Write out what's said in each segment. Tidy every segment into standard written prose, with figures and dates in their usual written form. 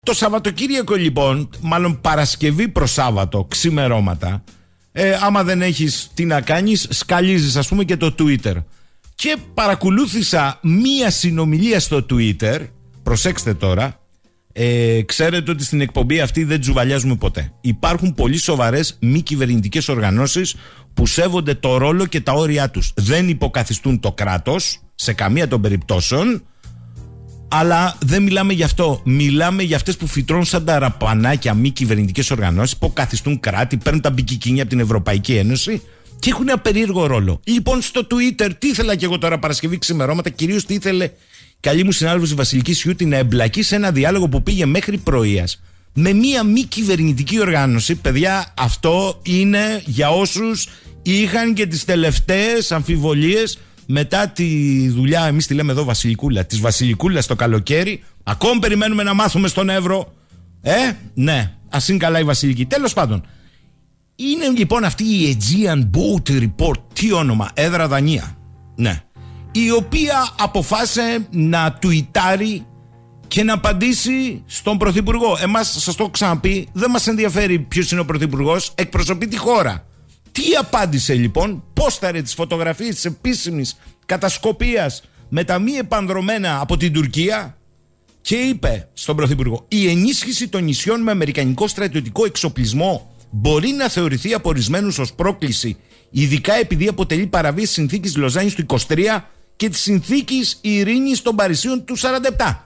Το Σαββατοκύριακο λοιπόν, μάλλον Παρασκευή προς Σάββατο, ξημερώματα, άμα δεν έχεις τι να κάνεις, σκαλίζεις ας πούμε και το Twitter. Και παρακολούθησα μία συνομιλία στο Twitter, προσέξτε τώρα, ξέρετε ότι στην εκπομπή αυτή δεν τζουβαλιάζουμε ποτέ. Υπάρχουν πολύ σοβαρές μη κυβερνητικές οργανώσεις που σέβονται το ρόλο και τα όρια τους. Δεν υποκαθιστούν το κράτος σε καμία των περιπτώσεων, αλλά δεν μιλάμε γι' αυτό. Μιλάμε για αυτές που φυτρώνουν σαν τα ραπανάκια μη κυβερνητικές οργανώσεις, υποκαθιστούν κράτη, παίρνουν τα μπικικίνια από την Ευρωπαϊκή Ένωση και έχουν ένα περίεργο ρόλο. Λοιπόν, στο Twitter, τι ήθελα και εγώ τώρα Παρασκευή ξημερώματα, κυρίως τι ήθελε καλή μου συνάδελφος η Βασιλική Σιούτη να εμπλακεί σε ένα διάλογο που πήγε μέχρι πρωίας με μία μη κυβερνητική οργάνωση. Παιδιά, αυτό είναι για όσους είχαν και τις τελευταίες αμφιβολίες μετά τη δουλειά, εμείς τη λέμε εδώ Βασιλικούλα, της Βασιλικούλας το καλοκαίρι. Ακόμη περιμένουμε να μάθουμε στον Εύρο. Ναι, ας είναι καλά η Βασιλική. Τέλος πάντων, είναι λοιπόν αυτή η Aegean Boat Report, τι όνομα, έδρα Δανία. Ναι. Η οποία αποφάσισε να τουιτάρει και να απαντήσει στον Πρωθυπουργό. Εμάς, σας το έχω ξαναπεί, δεν μας ενδιαφέρει ποιος είναι ο Πρωθυπουργός, εκπροσωπεί τη χώρα. Τι απάντησε λοιπόν, πόσταρε τις φωτογραφίες της επίσημης κατασκοπίας με τα μη επανδρομένα από την Τουρκία και είπε στον Πρωθυπουργό: η ενίσχυση των νησιών με αμερικανικό στρατιωτικό εξοπλισμό μπορεί να θεωρηθεί από ορισμένους ως πρόκληση, ειδικά επειδή αποτελεί παραβίαση συνθήκης Λοζάνης του 23 και της συνθήκης ειρήνης των Παρισίων του 47.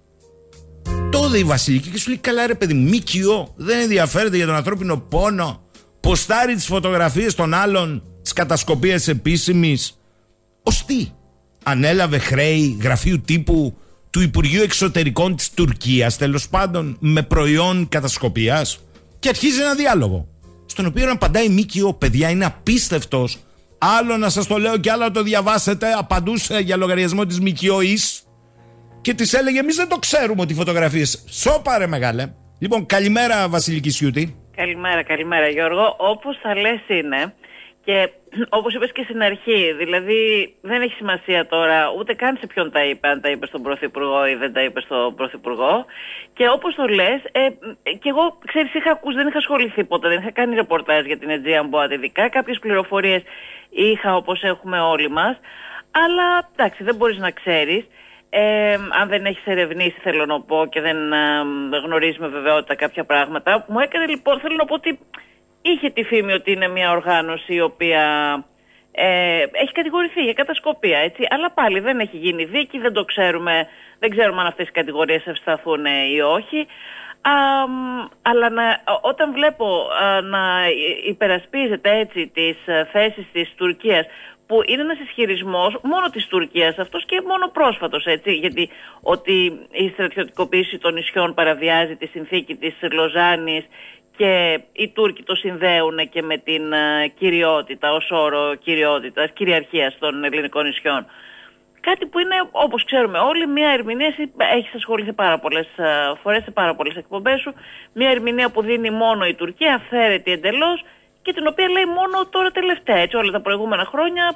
Τότε η Βασιλική και σου λέει: καλά ρε παιδί, ΜΚΟ δεν ενδιαφέρεται για τον ανθρώπινο πόνο, ποστάρει τις φωτογραφίες των άλλων της κατασκοπίας επίσημης. Ως τι, ανέλαβε χρέη γραφείου τύπου του Υπουργείου Εξωτερικών της Τουρκίας, τέλος πάντων, με προϊόν κατασκοπίας, και αρχίζει ένα διάλογο στον οποίο απαντάει ΜΚΟ. Παιδιά, είναι απίστευτος. Άλλο να σας το λέω και άλλο να το διαβάσετε. Απαντούσε για λογαριασμό της ΜΚΟ-ης και της έλεγε: εμείς δεν το ξέρουμε ότι οι φωτογραφίες. Σώπα ρε μεγάλε. Λοιπόν, καλημέρα Βασιλική Σιούτη. Καλημέρα Γιώργο. Όπως θα λες είναι, και όπως είπες και στην αρχή, δηλαδή δεν έχει σημασία τώρα ούτε καν σε ποιον τα είπε, αν τα είπε στον Πρωθυπουργό ή δεν τα είπε στον Πρωθυπουργό. Και όπως το λες, και εγώ ξέρεις, είχα ακούσει, δεν είχα ασχοληθεί ποτέ, δεν είχα κάνει ρεπορτάζ για την Aegean Boat ειδικά. Κάποιες πληροφορίες είχα, όπως έχουμε όλοι μας, αλλά εντάξει, δεν μπορείς να ξέρεις. Αν δεν έχεις ερευνήσει, θέλω να πω, και δεν γνωρίζεις με βεβαιότητα κάποια πράγματα. Μου έκανε λοιπόν, θέλω να πω ότι είχε τη φήμη ότι είναι μια οργάνωση η οποία έχει κατηγορηθεί για κατασκοπία, έτσι. Αλλά πάλι δεν έχει γίνει δίκη, δεν το ξέρουμε, δεν ξέρουμε αν αυτές οι κατηγορίες ευσταθούν ή όχι. Αλλά όταν βλέπω να υπερασπίζεται έτσι τις θέσεις της Τουρκίας, που είναι ένας ισχυρισμός μόνο της Τουρκίας αυτός και μόνο πρόσφατος, έτσι, γιατί ότι η στρατιωτικοποίηση των νησιών παραβιάζει τη συνθήκη της Λοζάνης και οι Τούρκοι το συνδέουν και με την κυριότητα, ως όρο κυριότητας, κυριαρχίας των ελληνικών νησιών. Κάτι που είναι, όπως ξέρουμε όλοι, μια ερμηνεία, εσύ έχεις ασχοληθεί πάρα πολλές φορές σε πάρα πολλές εκπομπές σου, μια ερμηνεία που δίνει μόνο η Τουρκία, αυθαίρετη εντελώς, και την οποία λέει μόνο τώρα τελευταία, έτσι, όλα τα προηγούμενα χρόνια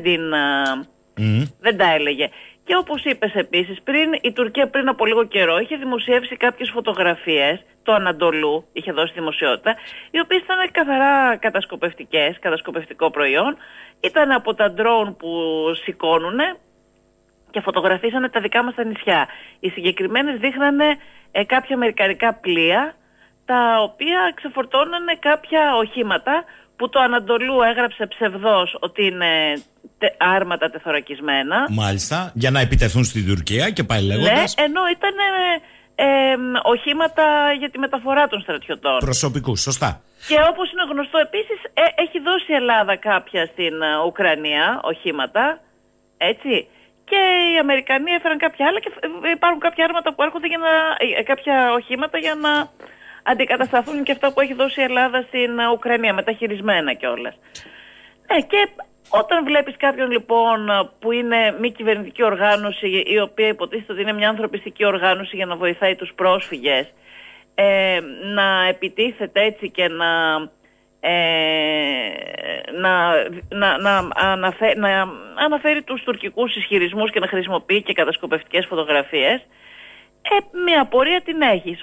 δεν τα έλεγε. Και όπως είπες επίσης πριν, η Τουρκία πριν από λίγο καιρό είχε δημοσιεύσει κάποιες φωτογραφίες του Ανατολού, είχε δώσει δημοσιότητα, οι οποίες ήταν καθαρά κατασκοπευτικές, κατασκοπευτικό προϊόν, ήταν από τα ντρόουν που σηκώνουν και φωτογραφίσανε τα δικά μας τα νησιά. Οι συγκεκριμένες δείχνανε κάποια αμερικανικά πλοία, τα οποία ξεφορτώνανε κάποια οχήματα που το Ανατολού έγραψε ψευδώς ότι είναι άρματα τεθωρακισμένα. Μάλιστα, για να επιτεθούν στην Τουρκία και πάει λέγοντας. Ναι, ενώ ήταν οχήματα για τη μεταφορά των στρατιωτών. Προσωπικού, σωστά. Και όπως είναι γνωστό επίσης, έχει δώσει η Ελλάδα κάποια στην Ουκρανία οχήματα, έτσι. Και οι Αμερικανοί έφεραν κάποια άλλα και υπάρχουν κάποια άρματα που έρχονται κάποια οχήματα για να αντικατασταθούν και αυτά που έχει δώσει η Ελλάδα στην Ουκρανία, μεταχειρισμένα κιόλας. Και όταν βλέπεις κάποιον λοιπόν που είναι μη κυβερνητική οργάνωση, η οποία υποτίθεται ότι είναι μια ανθρωπιστική οργάνωση για να βοηθάει τους πρόσφυγες, να επιτίθεται έτσι και να αναφέρει τους τουρκικούς ισχυρισμούς και να χρησιμοποιεί και κατασκοπευτικές φωτογραφίες, Μια απορία την έχεις,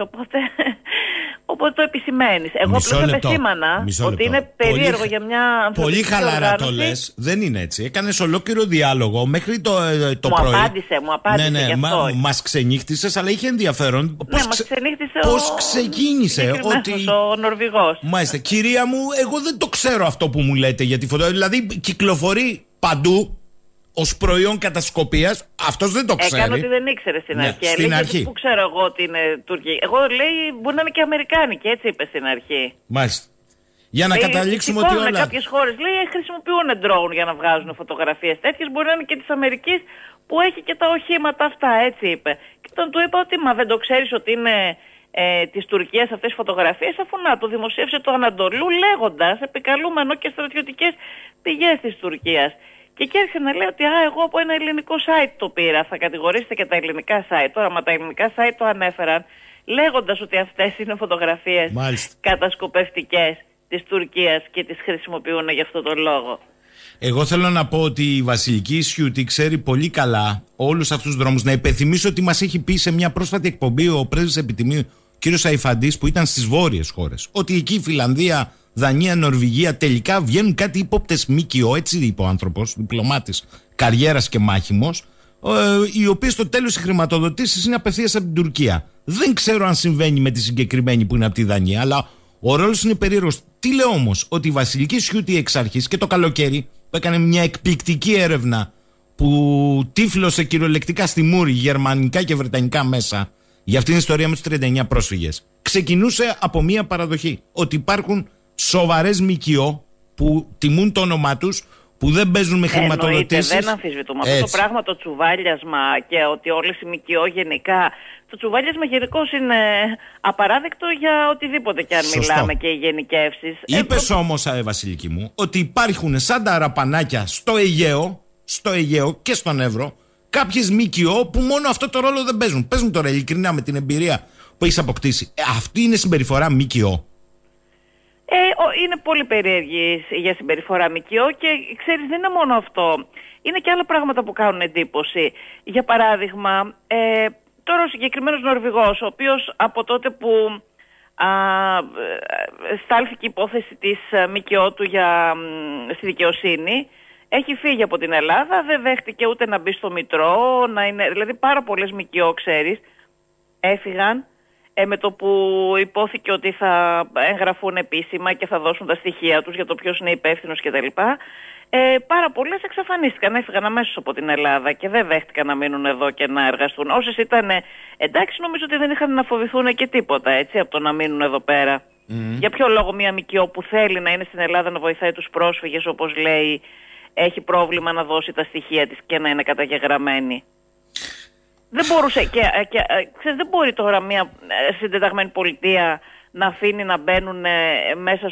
οπότε το επισημαίνεις. Εγώ απλώς επεσήμανα ότι είναι περίεργο για μια ανθρωπιστική πολύ χαλαρά οργάνωση. Το λες, δεν είναι έτσι. Έκανες ολόκληρο διάλογο μέχρι το πρωί. Μου απάντησε γι' αυτό. Μας ξενύχτησες, αλλά είχε ενδιαφέρον. Μας ξενύχτησε πώς ξεκίνησε ο Νορβηγός. Μάλιστα. Κυρία μου, εγώ δεν το ξέρω αυτό που μου λέτε για τη φωτογραφία. Δηλαδή κυκλοφορεί παντού ως προϊόν κατασκοπίας. Αυτός δεν το ξέρει. Έκανε ότι δεν ήξερε στην αρχή. Στην αρχή. Πού ξέρω εγώ ότι είναι Τουρκία. Εγώ λέει μπορεί να είναι και Αμερικάνικη, έτσι είπε στην αρχή. Μάλιστα. Για να καταλήξουμε ότι όλα. Κάποιες χώρες λέει χρησιμοποιούν ντρόουν για να βγάζουν φωτογραφίες τέτοιες. Μπορεί να είναι και της Αμερικής που έχει και τα οχήματα αυτά, έτσι είπε. Και όταν του είπα ότι μα δεν το ξέρεις ότι είναι της Τουρκίας αυτές τις φωτογραφίες, αφού να το δημοσίευσε το Ανατολού λέγοντας επικαλούμενο και στρατιωτικές πηγές της Τουρκίας. Και εκεί άρχισε να λέει ότι εγώ από ένα ελληνικό site το πήρα. Θα κατηγορήσετε και τα ελληνικά site. Τώρα, μα τα ελληνικά site το ανέφεραν λέγοντας ότι αυτές είναι φωτογραφίες κατασκοπευτικές της Τουρκίας και τις χρησιμοποιούν για αυτόν τον λόγο. Εγώ θέλω να πω ότι η Βασιλική Ισιούτη ξέρει πολύ καλά όλους αυτούς τους δρόμους. Να υπενθυμίσω ότι μας έχει πει σε μια πρόσφατη εκπομπή ο πρέσβης επιτιμίου κ. Σαϊφαντής, που ήταν στις βόρειες χώρες, ότι εκεί η Φιλανδία, Δανία, Νορβηγία τελικά βγαίνουν κάτι ύποπτες ΜΚΟ, έτσι είπε ο άνθρωπος, διπλωμάτης καριέρας και μάχημος, οι οποίες στο τέλος οι χρηματοδοτήσεις είναι απευθείας από την Τουρκία. Δεν ξέρω αν συμβαίνει με τη συγκεκριμένη που είναι από τη Δανία, αλλά ο ρόλος είναι περίεργος. Τι λέω όμως, ότι η Βασιλική Ισιούτη εξ αρχής και το καλοκαίρι που έκανε μια εκπληκτική έρευνα που τύφλωσε κυριολεκτικά στη μούρη γερμανικά και βρετανικά μέσα για αυτήν την ιστορία με τους 39 πρόσφυγες, ξεκινούσε από μια παραδοχή ότι υπάρχουν σοβαρές ΜΚΟ που τιμούν το όνομά τους, που δεν παίζουν με χρηματοδοτήσεις. Δεν αμφισβητούμε. Αυτό το πράγμα, το τσουβάλιασμα και ότι όλες οι ΜΚΟ γενικά. Το τσουβάλιασμα γενικώς είναι απαράδεκτο για οτιδήποτε και αν μιλάμε και οι γενικεύσεις. Είπες όμως, Βασιλική μου, ότι υπάρχουν σαν τα αραπανάκια στο Αιγαίο και στον Εύρο κάποιες ΜΚΟ που μόνο αυτό το ρόλο δεν παίζουν. Παίζουν τώρα ειλικρινά με την εμπειρία που έχεις αποκτήσει. Αυτή είναι συμπεριφορά ΜΚΟ. Είναι πολύ περίεργη για συμπεριφορά ΜΚΟ και ξέρεις δεν είναι μόνο αυτό. Είναι και άλλα πράγματα που κάνουν εντύπωση. Για παράδειγμα, τώρα ο συγκεκριμένος Νορβηγός, ο οποίος από τότε που στάλθηκε η υπόθεση της ΜΚΟ του στη δικαιοσύνη, έχει φύγει από την Ελλάδα, δεν δέχτηκε ούτε να μπει στο Μητρό, δηλαδή πάρα πολλές ΜΚΟ, ξέρεις, έφυγαν. Με το που υπόθηκε ότι θα εγγραφούν επίσημα και θα δώσουν τα στοιχεία τους για το ποιος είναι υπεύθυνος κτλ. Πάρα πολλές εξαφανίστηκαν, έφυγαν αμέσως από την Ελλάδα και δεν δέχτηκαν να μείνουν εδώ και να εργαστούν. Όσες ήταν εντάξει, νομίζω ότι δεν είχαν να φοβηθούν και τίποτα, έτσι, από το να μείνουν εδώ πέρα. Για ποιο λόγο μια ΜΚΟ που θέλει να είναι στην Ελλάδα να βοηθάει τους πρόσφυγες, όπως λέει, έχει πρόβλημα να δώσει τα στοιχεία της και να είναι καταγεγραμμένη? Δεν μπορούσε ξέρεις, δεν μπορεί τώρα μια συντεταγμένη πολιτεία να αφήνει να μπαίνουν μέσα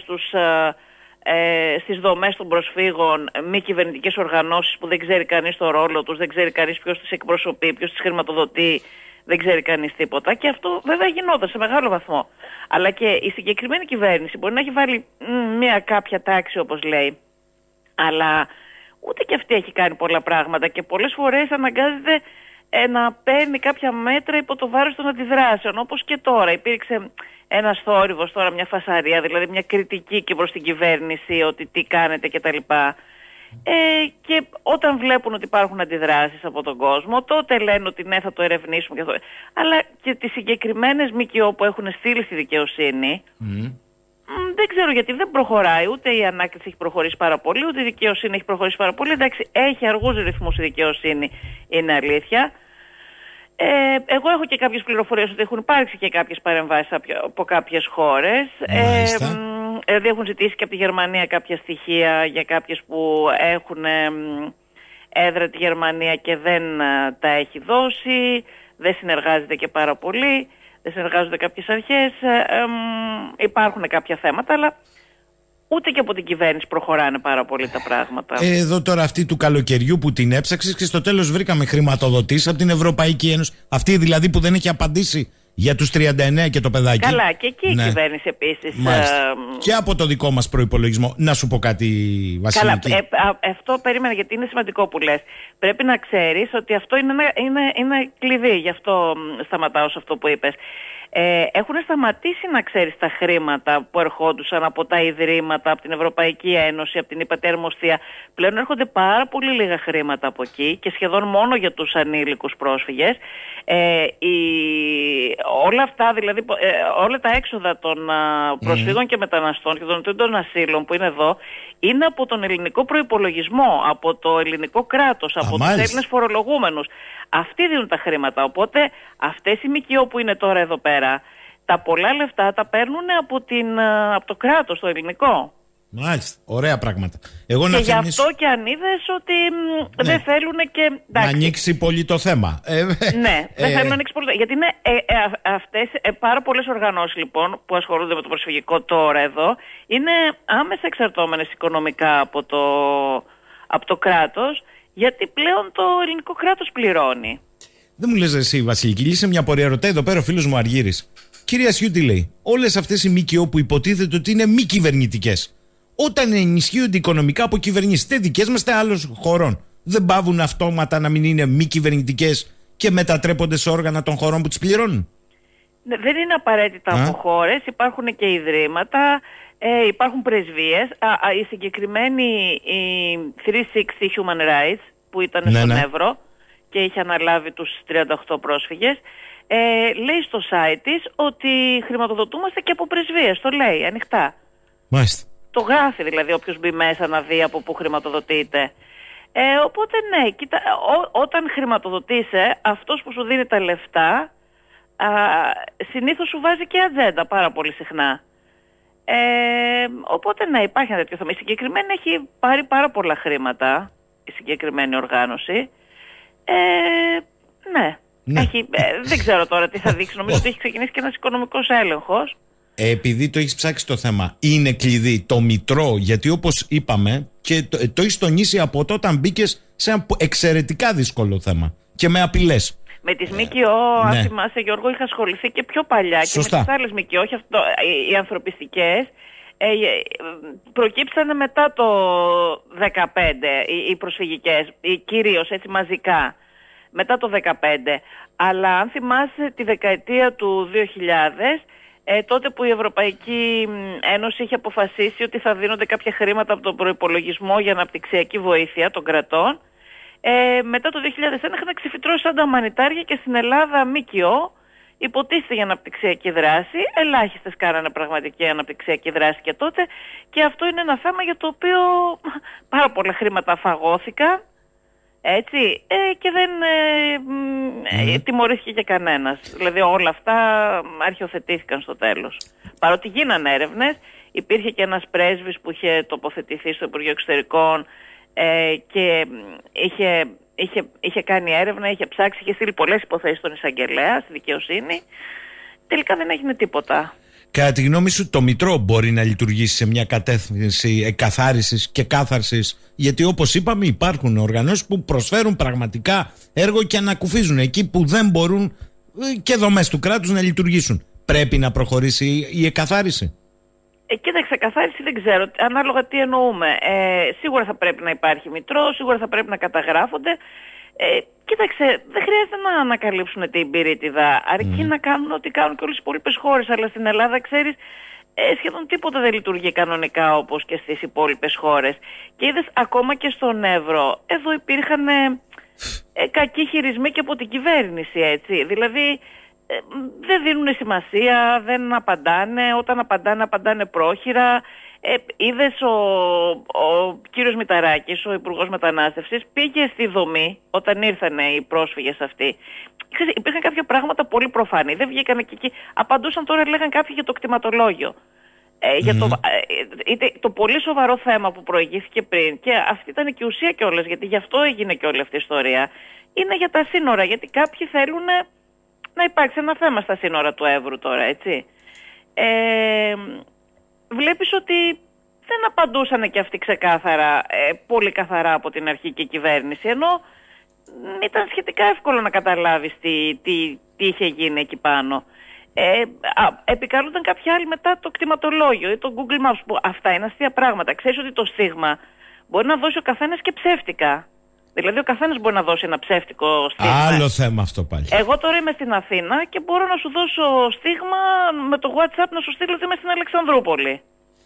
στις δομές των προσφύγων μη κυβερνητικές οργανώσεις που δεν ξέρει κανείς το ρόλο τους, δεν ξέρει κανείς ποιος τις εκπροσωπεί, ποιος τις χρηματοδοτεί, δεν ξέρει κανείς τίποτα. Και αυτό βέβαια γινόταν σε μεγάλο βαθμό. Αλλά και η συγκεκριμένη κυβέρνηση μπορεί να έχει βάλει μια κάποια τάξη, όπως λέει, αλλά ούτε και αυτή έχει κάνει πολλά πράγματα και πολλές φορές αναγκάζεται να παίρνει κάποια μέτρα υπό το βάρος των αντιδράσεων, όπως και τώρα. Υπήρξε ένας θόρυβος τώρα, μια φασαρία, δηλαδή μια κριτική και προς την κυβέρνηση ότι τι κάνετε κτλ. Και όταν βλέπουν ότι υπάρχουν αντιδράσεις από τον κόσμο, τότε λένε ότι ναι, θα το ερευνήσουμε και αυτό. Αλλά και τις συγκεκριμένες ΜΚΟ που έχουν στείλει στη δικαιοσύνη, δεν ξέρω γιατί δεν προχωράει. Ούτε η ανάκριση έχει προχωρήσει πάρα πολύ, ούτε η δικαιοσύνη έχει προχωρήσει πάρα πολύ. Εντάξει, έχει αργούς ρυθμούς η δικαιοσύνη, είναι αλήθεια. Εγώ έχω και κάποιες πληροφορίες ότι έχουν υπάρξει και κάποιες παρεμβάσεις από κάποιες χώρες. Δηλαδή έχουν ζητήσει και από τη Γερμανία κάποια στοιχεία για κάποιες που έχουν έδρα τη Γερμανία και δεν τα έχει δώσει. Δεν συνεργάζεται και πάρα πολύ. Δεν συνεργάζονται κάποιες αρχές. Υπάρχουν κάποια θέματα, αλλά ούτε και από την κυβέρνηση προχωράνε πάρα πολύ τα πράγματα. Εδώ τώρα αυτή του καλοκαιριού που την έψαξες και στο τέλος βρήκαμε χρηματοδοτήσεις από την Ευρωπαϊκή Ένωση. Αυτή δηλαδή που δεν έχει απαντήσει Για τους 39 και το παιδάκι. Καλά, και εκεί η κυβέρνηση επίσης. Και από το δικό μας προϋπολογισμό. Να σου πω κάτι, Βασιλική. Καλά, αυτό περίμενα, γιατί είναι σημαντικό που λες. Πρέπει να ξέρεις ότι αυτό είναι κλειδί, γι' αυτό σταματάω σε αυτό που είπες. Έχουν σταματήσει, να ξέρεις, τα χρήματα που ερχόντουσαν από τα ιδρύματα, από την Ευρωπαϊκή Ένωση, από την ΥΠΑΤΗ Αρμοστία. Πλέον έρχονται πάρα πολύ λίγα χρήματα από εκεί και σχεδόν μόνο για τους ανήλικους πρόσφυγες. Όλα αυτά, δηλαδή όλα τα έξοδα των προσφύγων και μεταναστών και των ετούντων ασύλων που είναι εδώ, είναι από τον ελληνικό προϋπολογισμό, από το ελληνικό κράτος, από τους Έλληνες φορολογούμενους. Αυτοί δίνουν τα χρήματα, οπότε αυτές οι ΜΚΟ που είναι τώρα εδώ πέρα, τα πολλά λεφτά τα παίρνουν από το κράτος, το ελληνικό. Μάλιστα, ωραία πράγματα. Και γι' αυτό και αν είδες ότι δεν θέλουν και... Να ανοίξει πολύ το θέμα. Ναι, δεν θέλουν να ανοίξει πολύ το θέμα. Γιατί είναι αυτές πάρα πολλές οργανώσεις, λοιπόν, που ασχολούνται με το προσφυγικό τώρα εδώ, είναι άμεσα εξαρτώμενες οικονομικά από το κράτος, γιατί πλέον το ελληνικό κράτος πληρώνει. Δεν μου λες εσύ, Βασιλική, λύσε μια πορεία. Ρωτάει εδώ πέρα ο φίλος μου Αργύρης. Κυρία Σιούτη, λέει, όλες αυτές οι ΜΚΟ που υποτίθεται ότι είναι μη κυβερνητικές, όταν ενισχύονται οικονομικά από κυβερνήσεις, είτε δικές μας είτε άλλων χωρών, δεν πάβουν αυτόματα να μην είναι μη κυβερνητικές και μετατρέπονται σε όργανα των χωρών που τις πληρώνουν? Δεν είναι απαραίτητα από χώρες, υπάρχουν και ιδρύματα, υπάρχουν πρεσβείες. Η συγκεκριμένη 360 Human Rights που ήταν στον Εύρο και είχε αναλάβει τους 38 πρόσφυγες, λέει στο site της ότι χρηματοδοτούμαστε και από πρεσβείες. Το λέει ανοιχτά. Μάλιστα. Το γράφει δηλαδή όποιος μπει μέσα να δει από πού χρηματοδοτείται. Οπότε ναι, κοίτα, όταν χρηματοδοτείσαι, αυτός που σου δίνει τα λεφτά συνήθως σου βάζει και ατζέντα πάρα πολύ συχνά. Οπότε ναι, υπάρχει ένα τέτοιο θέμα. Η συγκεκριμένη έχει πάρει πάρα πολλά χρήματα, η συγκεκριμένη οργάνωση. Ναι. Δεν ξέρω τώρα τι θα δείξει. Νομίζω ότι έχει ξεκινήσει και ένας οικονομικός έλεγχος. Επειδή το έχεις ψάξει το θέμα, είναι κλειδί το μητρό, γιατί όπως είπαμε και το έχεις τονίσει από τότε όταν μπήκες σε ένα εξαιρετικά δύσκολο θέμα και με απειλές. Με τις ΜΚΟ, αν θυμάσαι, Γιώργο, είχα ασχοληθεί και πιο παλιά. Σωστά. Και με τις άλλες ΜΚΟ, όχι οι ανθρωπιστικές, προκύψανε μετά το 2015 οι προσφυγικές, κυρίως έτσι μαζικά, μετά το 2015. Αλλά αν θυμάσαι τη δεκαετία του 2000, τότε που η Ευρωπαϊκή Ένωση είχε αποφασίσει ότι θα δίνονται κάποια χρήματα από τον προϋπολογισμό για αναπτυξιακή βοήθεια των κρατών, μετά το 2001 είχαν ξεφυτρώσει σαν τα μανιτάρια και στην Ελλάδα ΜΚΟ υποτίθεται για αναπτυξιακή δράση. Ελάχιστες κάνανε πραγματική αναπτυξιακή δράση και τότε, και αυτό είναι ένα θέμα για το οποίο πάρα πολλά χρήματα φαγώθηκαν, έτσι, και δεν τιμωρήθηκε και κανένας. Δηλαδή όλα αυτά αρχιοθετήθηκαν στο τέλος. Παρότι γίνανε έρευνες, υπήρχε και ένας πρέσβης που είχε τοποθετηθεί στο Υπουργείο Εξωτερικών και είχε κάνει έρευνα, είχε ψάξει, είχε στείλει πολλές υποθέσεις στον εισαγγελέα, στη δικαιοσύνη. Τελικά δεν έγινε τίποτα. Κατά τη γνώμη σου, το Μητρό μπορεί να λειτουργήσει σε μια κατεύθυνση εκαθάρισης και κάθαρσης? Γιατί όπως είπαμε, υπάρχουν οργανώσεις που προσφέρουν πραγματικά έργο και ανακουφίζουν εκεί που δεν μπορούν και δομές του κράτους να λειτουργήσουν. Πρέπει να προχωρήσει η εκαθάριση? Κοίταξε, εκαθάριση δεν ξέρω, ανάλογα τι εννοούμε. Σίγουρα θα πρέπει να υπάρχει Μητρό, σίγουρα θα πρέπει να καταγράφονται. Κοίταξε, δεν χρειάζεται να ανακαλύψουν την πυρίτιδα, αρκεί να κάνουν ό,τι κάνουν και όλες οι υπόλοιπες χώρες. Αλλά στην Ελλάδα, ξέρεις, σχεδόν τίποτα δεν λειτουργεί κανονικά όπως και στις υπόλοιπες χώρες. Και είδες, ακόμα και στον Εύρο, εδώ υπήρχαν κακοί χειρισμοί και από την κυβέρνηση, έτσι. Δηλαδή, δεν δίνουν σημασία, δεν απαντάνε, όταν απαντάνε πρόχειρα. Είδες ο κύριος Μηταράκης, ο Υπουργός Μετανάστευσης, πήγε στη δομή όταν ήρθαν οι πρόσφυγες αυτοί. Υπήρχαν κάποια πράγματα πολύ προφανή, δεν βγήκαν και εκεί. Απαντούσαν τώρα, λέγαν κάποιοι για το κτηματολόγιο. Για το πολύ σοβαρό θέμα που προηγήθηκε πριν, και αυτή ήταν και η ουσία κιόλας, γιατί γι' αυτό έγινε και όλη αυτή η ιστορία, είναι για τα σύνορα, γιατί κάποιοι θέλουν να υπάρξει ένα θέμα στα σύνορα του Εύρου τώρα, έτσι. Βλέπεις ότι δεν απαντούσαν και αυτοί ξεκάθαρα, πολύ καθαρά από την αρχική κυβέρνηση, ενώ ήταν σχετικά εύκολο να καταλάβεις τι είχε γίνει εκεί πάνω. Επικαλούνταν κάποιοι άλλοι μετά το κτηματολόγιο ή το Google Maps, που αυτά είναι αστεία πράγματα. Ξέρεις ότι το στίγμα μπορεί να δώσει ο καθένας και ψεύτικα. Δηλαδή ο καθένας μπορεί να δώσει ένα ψεύτικο στίγμα. Άλλο θέμα αυτό πάλι. Εγώ τώρα είμαι στην Αθήνα και μπορώ να σου δώσω στίγμα με το WhatsApp να σου στείλω ότι είμαι στην Αλεξανδρούπολη.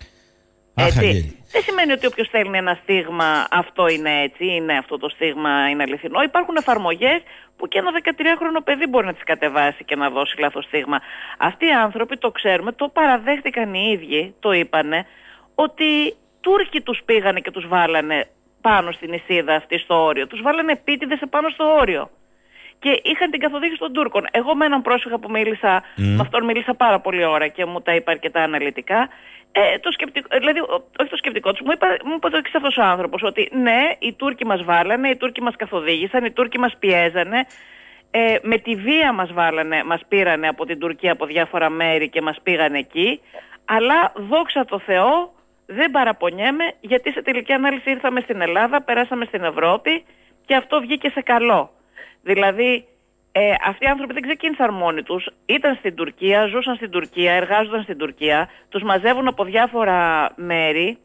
Έτσι. Δεν σημαίνει ότι όποιος στέλνει ένα στίγμα αυτό είναι έτσι, είναι αυτό το στίγμα είναι αληθινό. Υπάρχουν εφαρμογές που και ένα 13χρονο παιδί μπορεί να τις κατεβάσει και να δώσει λάθος στίγμα. Αυτοί οι άνθρωποι, το ξέρουμε, το παραδέχτηκαν οι ίδιοι, το είπανε, ότι Τούρκοι τους πήγανε και τους βάλανε πάνω στην νησίδα αυτή στο όριο. Τους βάλανε επίτηδες επάνω στο όριο. Και είχαν την καθοδήγηση των Τούρκων. Εγώ με έναν πρόσφυγα που μίλησα, με αυτόν μίλησα πάρα πολλή ώρα και μου τα είπα αρκετά αναλυτικά. Το σκεπτικό, δηλαδή, όχι το σκεπτικό τους, μου είπε το εξής αυτός ο άνθρωπος, ότι ναι, οι Τούρκοι μας βάλανε, οι Τούρκοι μας καθοδήγησαν, οι Τούρκοι μας πιέζανε, με τη βία μας βάλανε, μας πήρανε από την Τουρκία από διάφορα μέρη και μας πήγαν εκεί, αλλά δόξα τω Θεώ δεν παραπονιέμαι, γιατί σε τελική ανάλυση ήρθαμε στην Ελλάδα, περάσαμε στην Ευρώπη και αυτό βγήκε σε καλό. Δηλαδή, αυτοί οι άνθρωποι δεν ξεκίνησαν μόνοι τους, ήταν στην Τουρκία, ζούσαν στην Τουρκία, εργάζονταν στην Τουρκία, τους μαζεύουν από διάφορα μέρη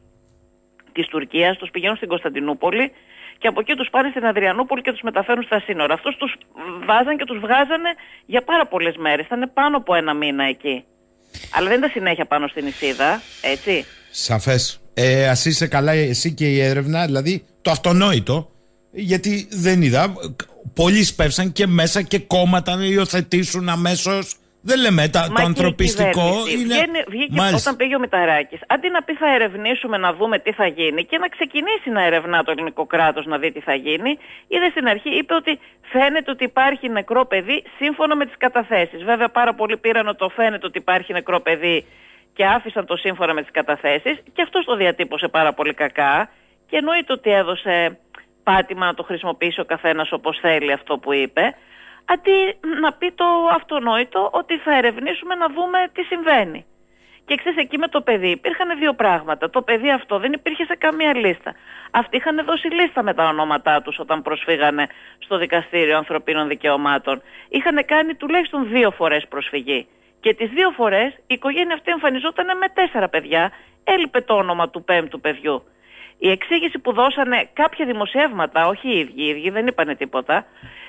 της Τουρκίας, τους πηγαίνουν στην Κωνσταντινούπολη και από εκεί τους πάνε στην Αδριανούπολη και τους μεταφέρουν στα σύνορα. Αυτούς τους βάζαν και τους βγάζανε για πάρα πολλές μέρες, ήταν πάνω από ένα μήνα εκεί. Αλλά δεν ήταν συνέχεια πάνω στην νησίδα, έτσι. Σαφές. Ας είσαι καλά εσύ και η έρευνα, δηλαδή το αυτονόητο, γιατί δεν είδα. Πολλοί σπεύσαν και μέσα και κόμματα να υιοθετήσουν αμέσως. Δεν λέμε το ανθρωπιστικό. Βγήκε όταν πήγε ο Μητσοτάκης. Αντί να πει θα ερευνήσουμε να δούμε τι θα γίνει και να ξεκινήσει να ερευνά το ελληνικό κράτος να δει τι θα γίνει, είδε στην αρχή, είπε ότι φαίνεται ότι υπάρχει νεκρό παιδί σύμφωνα με τις καταθέσεις. Βέβαια πάρα πολλοί πήραν το φαίνεται ότι υπάρχει νεκρό παιδί και άφησαν το σύμφωνα με τις καταθέσεις και αυτός το διατύπωσε πάρα πολύ κακά και εννοείται ότι έδωσε πάτημα να το χρησιμοποιήσει ο καθένας όπως θέλει αυτό που είπε, αντί να πει το αυτονόητο ότι θα ερευνήσουμε να δούμε τι συμβαίνει. Και ξέρεις, εκεί με το παιδί υπήρχαν δύο πράγματα. Το παιδί αυτό δεν υπήρχε σε καμία λίστα. Αυτοί είχαν δώσει λίστα με τα ονόματά τους όταν προσφύγανε στο Δικαστήριο Ανθρωπίνων Δικαιωμάτων. Είχαν κάνει τουλάχιστον 2 φορές προσφυγή. Και τις 2 φορές η οικογένεια αυτή εμφανιζόταν με 4 παιδιά. Έλειπε το όνομα του 5ου παιδιού. Η εξήγηση που δώσανε κάποια δημοσιεύματα, όχι οι ίδιοι δεν είπανε τίποτα,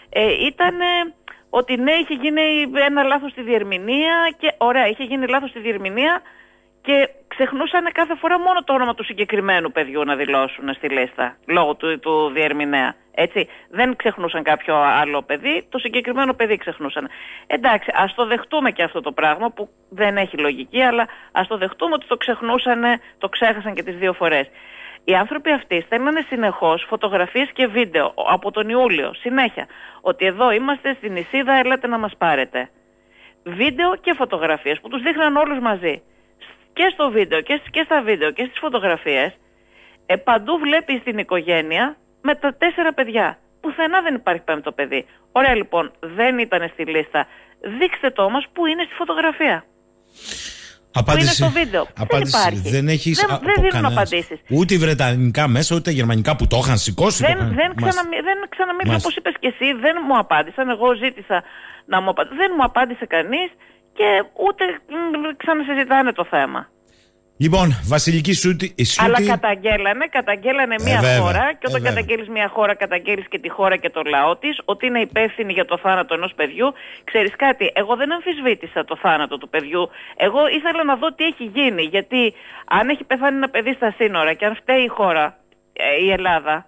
ήταν ότι ναι, είχε γίνει ένα λάθος στη διερμηνία και ωραία, είχε γίνει λάθος στη διερμηνία και ξεχνούσαν κάθε φορά μόνο το όνομα του συγκεκριμένου παιδιού να δηλώσουν στη λίστα, λόγω του διερμηνέα. Έτσι, δεν ξεχνούσαν κάποιο άλλο παιδί, το συγκεκριμένο παιδί ξεχνούσαν. Εντάξει, ας το δεχτούμε και αυτό το πράγμα που δεν έχει λογική, αλλά ας το δεχτούμε ότι το ξέχασαν και τις 2 φορές. Οι άνθρωποι αυτοί στέλνανε συνεχώς φωτογραφίες και βίντεο από τον Ιούλιο, συνέχεια, ότι εδώ είμαστε στην νησίδα, έλατε να μας πάρετε. Βίντεο και φωτογραφίες που τους δείχναν όλους μαζί. Και στο βίντεο και στα βίντεο και στις φωτογραφίες, παντού βλέπεις την οικογένεια με τα 4 παιδιά. Πουθενά δεν υπάρχει 5ο παιδί. Ωραία λοιπόν, δεν ήταν στη λίστα. Δείξτε το όμως που είναι στη φωτογραφία. Απάντηση. Που είναι στο βίντεο. Απάντηση. Δεν υπάρχει. Δεν δίνουν απαντήσεις. Ούτε βρετανικά μέσα, ούτε γερμανικά που το είχαν σηκώσει. Δεν ξαναμίλησα όπως είπες και εσύ. Δεν μου απάντησαν. Εγώ ζήτησα να μου απαντήσουν. Δεν μου απάντησε κανείς και ούτε ξανασυζητάνε το θέμα. Λοιπόν, Βασιλική Σούτη. Αλλά καταγγέλανε μια χώρα και όταν καταγγέλεις μια χώρα, καταγγέλεις και τη χώρα και το λαό της, ότι είναι υπεύθυνη για το θάνατο ενός παιδιού. Ξέρεις κάτι, εγώ δεν αμφισβήτησα το θάνατο του παιδιού. Εγώ ήθελα να δω τι έχει γίνει. Γιατί αν έχει πεθάνει ένα παιδί στα σύνορα και αν φταίει η χώρα, η Ελλάδα,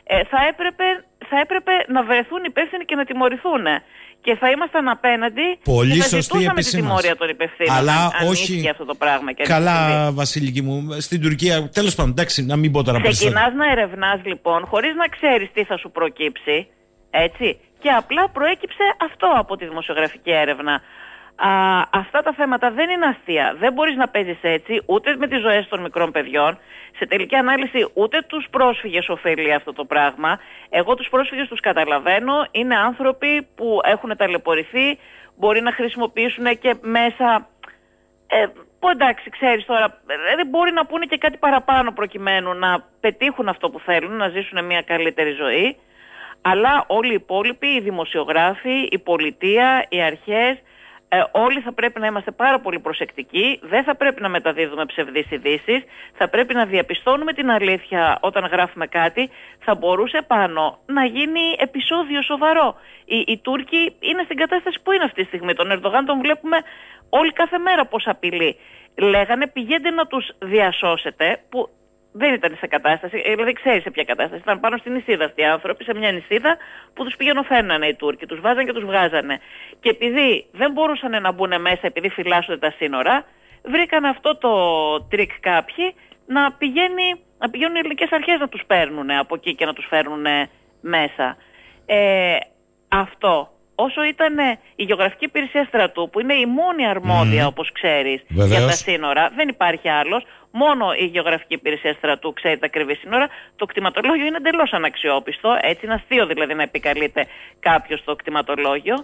θα έπρεπε να βρεθούν υπεύθυνοι και να τιμωρηθούν. Και θα ήμασταν απέναντι πολύ και θα σωστή ζητούσαμε τη τιμωρία των υπευθύνων. Αλλά αν όχι ίσχυε αυτό το πράγμα. Και καλά, Βασιλική μου, στην Τουρκία, τέλος πάντων, εντάξει, να μην πω τώρα περισσότερο. Ξεκινάς να ερευνάς λοιπόν, χωρίς να ξέρεις τι θα σου προκύψει, έτσι. Και απλά προέκυψε αυτό από τη δημοσιογραφική έρευνα. Αυτά τα θέματα δεν είναι αστεία. Δεν μπορείς να παίζεις έτσι ούτε με τις ζωές των μικρών παιδιών. Σε τελική ανάλυση ούτε τους πρόσφυγες ωφελεί αυτό το πράγμα. Εγώ τους πρόσφυγες τους καταλαβαίνω. Είναι άνθρωποι που έχουν ταλαιπωρηθεί. Μπορεί να χρησιμοποιήσουν και μέσα που εντάξει ξέρεις τώρα, δεν μπορεί να πούνε και κάτι παραπάνω προκειμένου να πετύχουν αυτό που θέλουν, να ζήσουν μια καλύτερη ζωή. Αλλά όλοι οι υπόλοιποι, οι δημοσιογράφοι, η πολιτεία, οι αρχές, όλοι θα πρέπει να είμαστε πάρα πολύ προσεκτικοί, δεν θα πρέπει να μεταδίδουμε ψευδείς ειδήσεις, θα πρέπει να διαπιστώνουμε την αλήθεια όταν γράφουμε κάτι. Θα μπορούσε πάνω να γίνει επεισόδιο σοβαρό. Οι Τούρκοι είναι στην κατάσταση που είναι αυτή τη στιγμή. Τον Ερντογάν τον βλέπουμε όλη κάθε μέρα πως απειλεί. Λέγανε πηγαίνετε να τους διασώσετε, που δεν ήταν σε κατάσταση, δηλαδή ξέρει σε ποια κατάσταση. Ήταν πάνω στην νησίδα αυτοί οι άνθρωποι, σε μια νησίδα που τους πηγαίνανε οι Τούρκοι. Τους βάζανε και τους βγάζανε. Και επειδή δεν μπορούσαν να μπουν μέσα, επειδή φυλάσσονται τα σύνορα, βρήκαν αυτό το τρίκ κάποιοι να πηγαίνουν οι ελληνικές αρχές να τους παίρνουν από εκεί και να τους φέρνουν μέσα. Αυτό. Όσο ήταν η Γεωγραφική Υπηρεσία Στρατού, που είναι η μόνη αρμόδια, όπως ξέρεις, για τα σύνορα, δεν υπάρχει άλλος. Μόνο η Γεωγραφική Υπηρεσία Στρατού ξέρει τα ακριβή σύνορα. Το κτηματολόγιο είναι εντελώς αναξιόπιστο. Έτσι, είναι αστείο δηλαδή να επικαλείται κάποιος το κτηματολόγιο.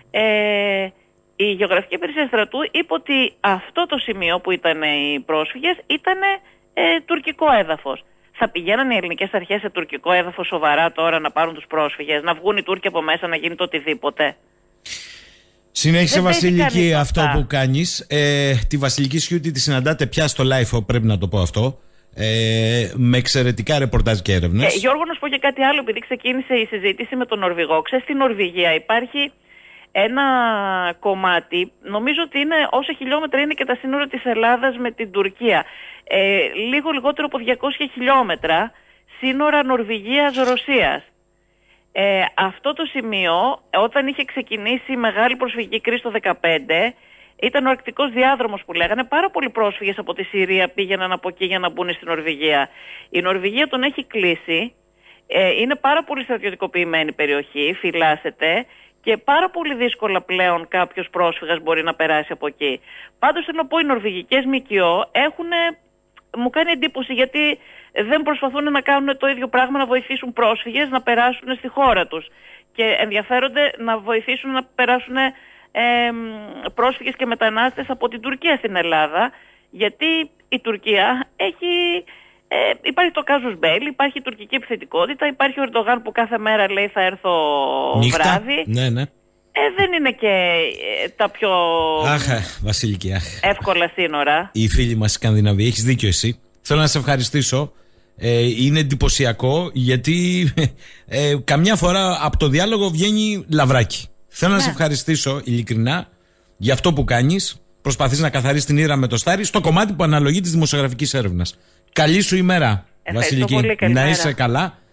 Η Γεωγραφική Υπηρεσία Στρατού είπε ότι αυτό το σημείο που ήταν οι πρόσφυγες ήταν τουρκικό έδαφος. Θα πηγαίνανε οι ελληνικές αρχές σε τουρκικό έδαφος σοβαρά τώρα να πάρουν τους πρόσφυγες, να βγουν οι Τούρκοι από μέσα, να γίνει το οτιδήποτε? Συνέχισε, Βασιλική, αυτό που κάνεις. Τη Βασιλική Σιούτη τη συναντάτε πια στο live, πρέπει να το πω αυτό. Με εξαιρετικά ρεπορτάζ και έρευνες. Γιώργο, να σου πω και κάτι άλλο, επειδή ξεκίνησε η συζήτηση με τον Νορβηγό. Ξέρεις, στην Νορβηγία υπάρχει ένα κομμάτι, νομίζω ότι είναι όσα χιλιόμετρα είναι και τα σύνορα της Ελλάδας με την Τουρκία. Λίγο λιγότερο από 200 χιλιόμετρα σύνορα Νορβηγίας-Ρωσίας. Αυτό το σημείο, όταν είχε ξεκινήσει η μεγάλη προσφυγική κρίση το 2015, ήταν ο αρκτικός διάδρομος που λέγανε. Πάρα πολλοί πρόσφυγες από τη Συρία πήγαιναν από εκεί για να μπουν στην Νορβηγία. Η Νορβηγία τον έχει κλείσει. Είναι πάρα πολύ στρατιωτικοποιημένη περιοχή, φυλάσσεται. Και πάρα πολύ δύσκολα πλέον κάποιος πρόσφυγας μπορεί να περάσει από εκεί. Πάντως θέλω να πω, οι νορβηγικές ΜΚΟ μου κάνει εντύπωση, γιατί δεν προσπαθούν να κάνουν το ίδιο πράγμα, να βοηθήσουν πρόσφυγες να περάσουν στη χώρα τους. Και ενδιαφέρονται να βοηθήσουν να περάσουν πρόσφυγες και μετανάστες από την Τουρκία στην Ελλάδα. Γιατί η Τουρκία υπάρχει το κάζους μπέλι, υπάρχει η τουρκική επιθετικότητα, υπάρχει ο Ερντογάν που κάθε μέρα λέει θα έρθω νύχτα, βράδυ. Ναι. Δεν είναι και τα πιο Βασιλική, εύκολα σύνορα. Οι φίλοι μας Σκανδιναβοί, έχεις δίκιο εσύ. Θέλω να σε ευχαριστήσω. Είναι εντυπωσιακό, γιατί καμιά φορά από το διάλογο βγαίνει λαβράκι. Θέλω να σε ευχαριστήσω ειλικρινά για αυτό που κάνεις. Προσπαθείς να καθαρίσεις την ήρα με το στάρι στο κομμάτι που αναλογεί της δημοσιογραφικής έρευνας. Καλή σου ημέρα, Βασιλική. Πολύ, να είσαι καλά.